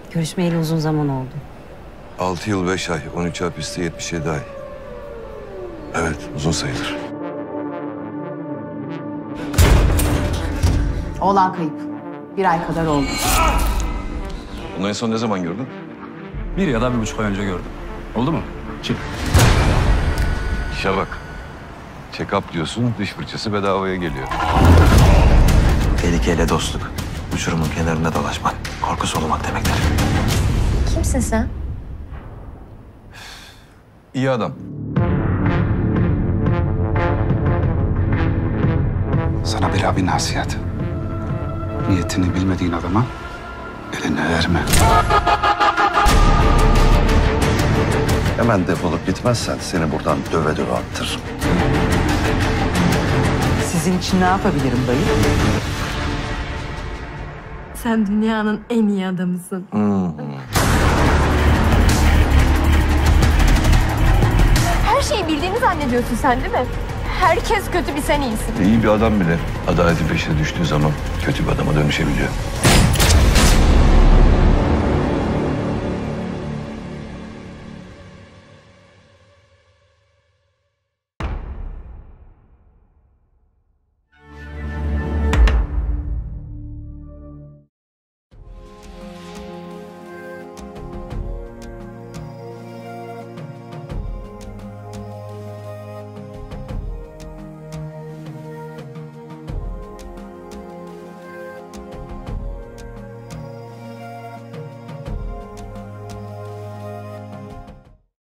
Görüşmeyeli uzun zaman oldu. 6 yıl 5 ay, 13 hapiste 77 ay. Evet, uzun sayılır. Oğlan kayıp. 1 ay kadar oldu. Bunu en son ne zaman gördün? 1 ya da 1,5 ay önce gördüm. Oldu mu? Çık. İşe bak. Check-up diyorsun, diş fırçası bedavaya geliyor. Tehlikeyle dostluk. Uçurumun kenarında dolaşmak, korku solumak demektir. Kimsin sen? İyi adam. Sana bir nasihat. Niyetini bilmediğin adama eline verme. Hemen defolup gitmezsen seni buradan döve döve attırırım. Sizin için ne yapabilirim dayı? Sen dünyanın en iyi adamısın. Her şeyi bildiğini zannediyorsun sen değil mi? Herkes kötü, bir sen iyisin. İyi bir adam bile adaletin peşine düştüğü zaman kötü bir adama dönüşebiliyor.